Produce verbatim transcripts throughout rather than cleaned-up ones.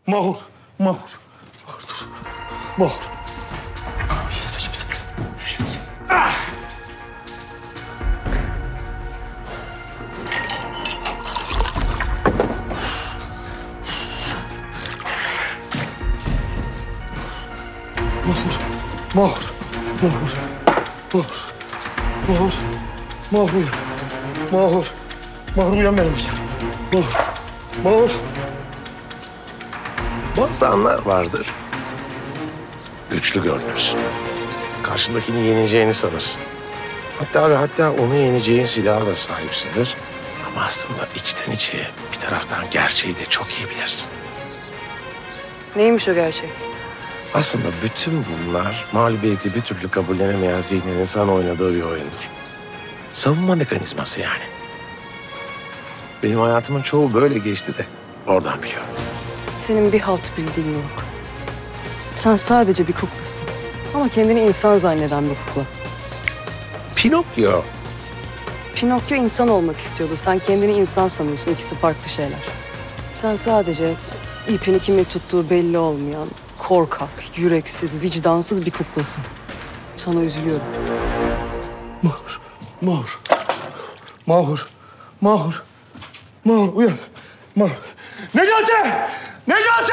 Mahur, Mahur. Mahur dur. Mahur. Ah! Mahur, Mahur, Mahur, Mahur, Mahur, Mahur uyan. Mahur, Mahur uyan benim güzel. Mahur, Mahur. Bazı anlar vardır. Güçlü görünürsün. Karşındakini yeneceğini sanırsın. Hatta ve hatta onu yeneceğin silaha da sahipsindir. Ama aslında içten içe bir taraftan gerçeği de çok iyi bilirsin. Neymiş o gerçek? Aslında bütün bunlar mağlubiyeti bir türlü kabullenemeyen zihninin sana oynadığı bir oyundur. Savunma mekanizması yani. Benim hayatımın çoğu böyle geçti de oradan biliyorum. Senin bir halt bildiğin yok. Sen sadece bir kuklasın. Ama kendini insan zanneden bir kukla. Pinokyo. Pinokyo insan olmak istiyordu. Sen kendini insan sanıyorsun. İkisi farklı şeyler. Sen sadece ipini kimin tuttuğu belli olmayan, korkak, yüreksiz, vicdansız bir kuklasın. Sana üzülüyorum. Mahur, Mahur, Mahur, Mahur, Mahur uyan. Mahur. Necati! Necati!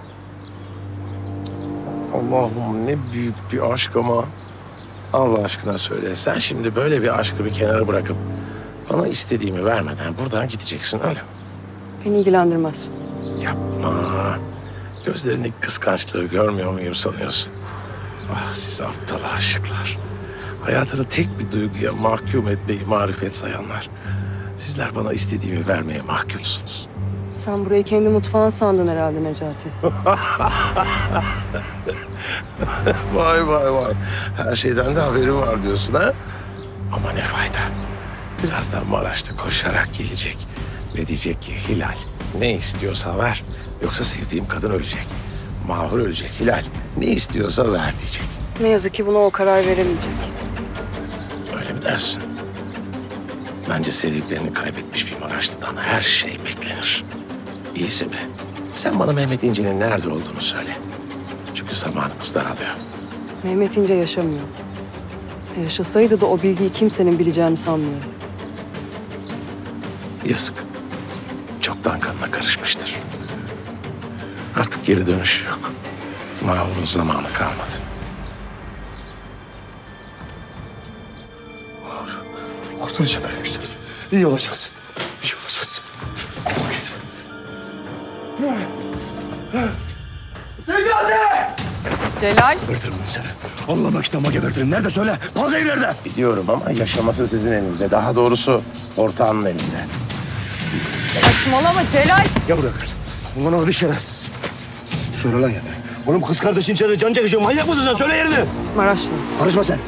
Allah'ım ne büyük bir aşk ama. Allah aşkına söyle. Sen şimdi böyle bir aşkı bir kenara bırakıp bana istediğimi vermeden buradan gideceksin öyle mi? Beni ilgilendirmez. Yapma. Gözlerindeki kıskançlığı görmüyor muyum sanıyorsun? Ah siz aptal aşıklar. Hayatını tek bir duyguya mahkum etmeyi marifet sayanlar. Sizler bana istediğimi vermeye mahkumsunuz. Sen burayı kendi mutfağın sandın herhalde Necati. Vay vay vay. Her şeyden de haberi var diyorsun ha? Ama ne fayda. Birazdan Maraş'ta koşarak gelecek. Ve diyecek ki Hilal ne istiyorsa ver. Yoksa sevdiğim kadın ölecek. Mahur ölecek Hilal. Ne istiyorsa ver diyecek. Ne yazık ki buna o karar veremeyecek. Öyle mi dersin? Bence sevdiklerini kaybetmiş bir Maraşlı'dan her şey beklenir. İyisi mi? Sen bana Mehmet İnce'nin nerede olduğunu söyle. Çünkü zamanımız daralıyor. Mehmet İnce yaşamıyor. Yaşasaydı da o bilgiyi kimsenin bileceğini sanmıyorum. Yazık. Çoktan kanına karışmıştır. Artık geri dönüşü yok. Mahur'un zamanı kalmadı. Mahur, kurtaracağım benim güzel. İyi olacaksın. İyi olacaksın. Necati! Celal! Gebertirim ben seni. Allah'ıma kitabıma gebertirim. Nerede söyle? Panzehir nerede? Biliyorum ama yaşaması sizin elinizde. Daha doğrusu ortağının elinde. Saçmalama Celal! Gel buraya kız. Ulan o bir şerefsiz. Söyle lan yani. Oğlum kız kardeşin içeride can çekişiyor. Manyak mısın sen? Söyle yerini. Maraşlı. Karışma sen.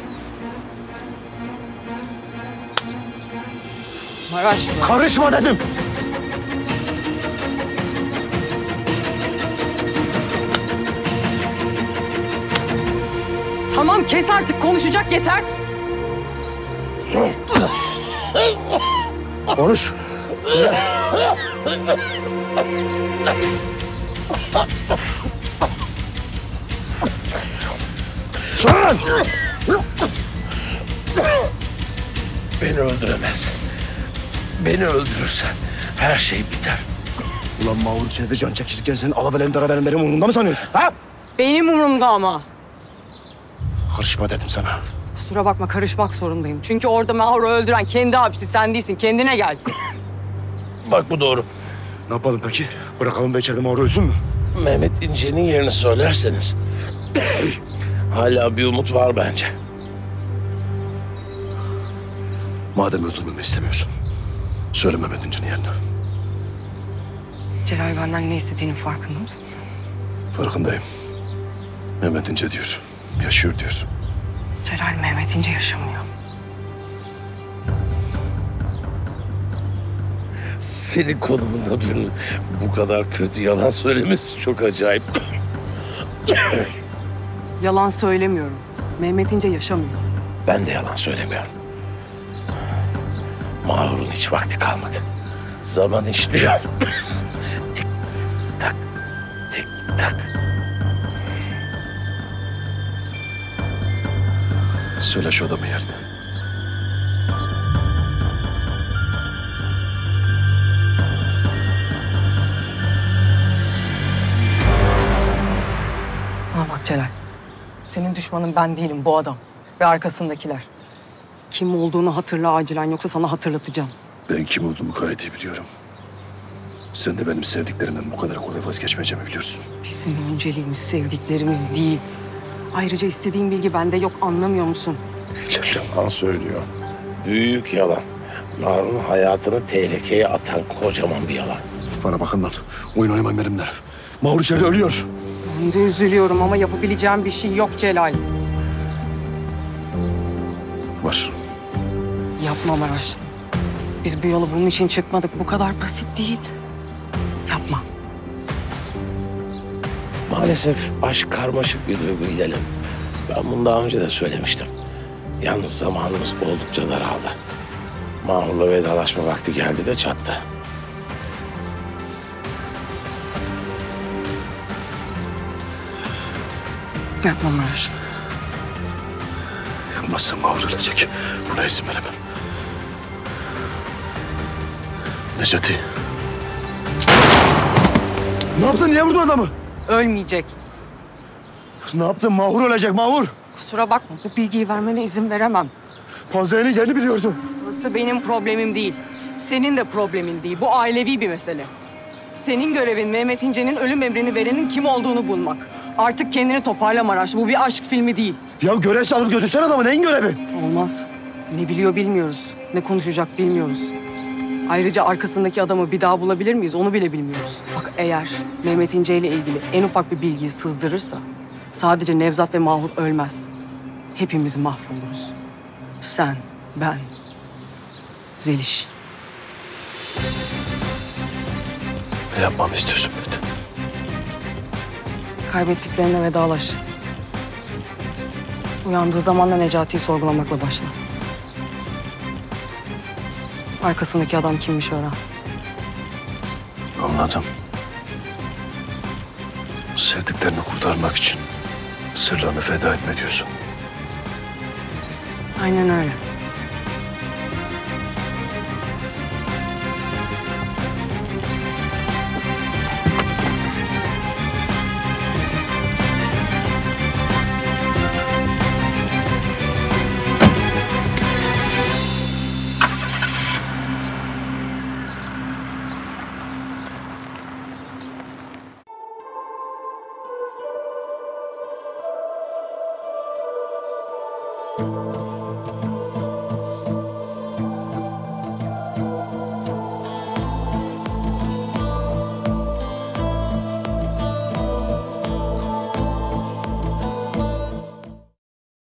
Maraşlı. Karışma dedim. Tamam kes artık konuşacak yeter. Konuş. Söyle. Söyle lan. Beni öldüremezsin. Beni öldürürsen her şey biter. Ulan Mahur içeride can çekişirken senin alabelim darabelim benim umurumda mı sanıyorsun? Ha? Benim umurumda ama. Karışma dedim sana. Kusura bakma karışmak zorundayım. Çünkü orada Mahur'u öldüren kendi abisi sen değilsin. Kendine gel. Bak bu doğru. Ne yapalım peki? Bırakalım da içeride Mahur ölsün mü? Mehmet İnce'nin yerini söylerseniz hala bir umut var bence. Madem öldürmemi istemiyorsun, söyle Mehmet İnce'nin yerini. Celal benden ne istediğinin farkında mısın sen? Farkındayım. Mehmet İnce diyor, yaşıyor diyor. Celal Mehmet İnce yaşamıyor. Senin konumunda birinin bu kadar kötü yalan söylemesi çok acayip. Yalan söylemiyorum. Mehmet İnce yaşamıyor. Ben de yalan söylemiyorum. Mahur'un hiç vakti kalmadı. Zaman işliyor. Tik tak, Tak. Söyle şu adamın yerini. Bana bak Celal. Senin düşmanın ben değilim, bu adam. Ve arkasındakiler. Kim olduğunu hatırla acilen, yoksa sana hatırlatacağım. Ben kim olduğumu gayet iyi biliyorum. Sen de benim sevdiklerimden bu kadar kolay vazgeçmeyeceğimi biliyorsun. Bizim önceliğimiz sevdiklerimiz değil. Ayrıca istediğin bilgi bende yok, anlamıyor musun? Yalan söylüyor. Büyük yalan. Mahur'un hayatını tehlikeye atan kocaman bir yalan. Bana bakın lan. Oyun oynamayın benimle. Mahur içeride ölüyor. Ben de üzülüyorum ama yapabileceğim bir şey yok Celal. Var. Yapma Maraşlı. Biz bu yolu bunun için çıkmadık. Bu kadar basit değil. Yapma. Maalesef aşk karmaşık bir duygu İlhan'ım. Ben bunu daha önce de söylemiştim. Yalnız zamanımız oldukça daraldı. Mahur'la vedalaşma vakti geldi de çattı. Yapma Maraşlı. Yapmazsa Mahur ölecek. Buna izin veremem. Necati. Ne yaptın? Niye vurdun adamı? Ölmeyecek. Ne yaptın? Mahur ölecek, Mahur. Kusura bakma, bu bilgiyi vermene izin veremem. Panzehir'in yerini biliyordum. Burası benim problemim değil. Senin de problemin değil. Bu ailevi bir mesele. Senin görevin Mehmet İnce'nin ölüm emrini verenin kim olduğunu bulmak. Artık kendini toparla Maraş. Bu bir aşk filmi değil. Ya görevse alıp götürsen adamı. Neyin görevi? Olmaz. Ne biliyor bilmiyoruz. Ne konuşacak bilmiyoruz. Ayrıca arkasındaki adamı bir daha bulabilir miyiz onu bile bilmiyoruz. Bak eğer Mehmet İnce ile ilgili en ufak bir bilgiyi sızdırırsa sadece Nevzat ve Mahur ölmez. Hepimiz mahvoluruz. Sen, ben, Zeliş. Ne yapmamı istiyorsun Mehmet? Kaybettiklerine vedalaş. Uyandığı zaman da Necati'yi sorgulamakla başla. Arkasındaki adam kimmiş öğren. Anladım. Sevdiklerini kurtarmak için sırlarını feda etme diyorsun. Aynen öyle. Thank you.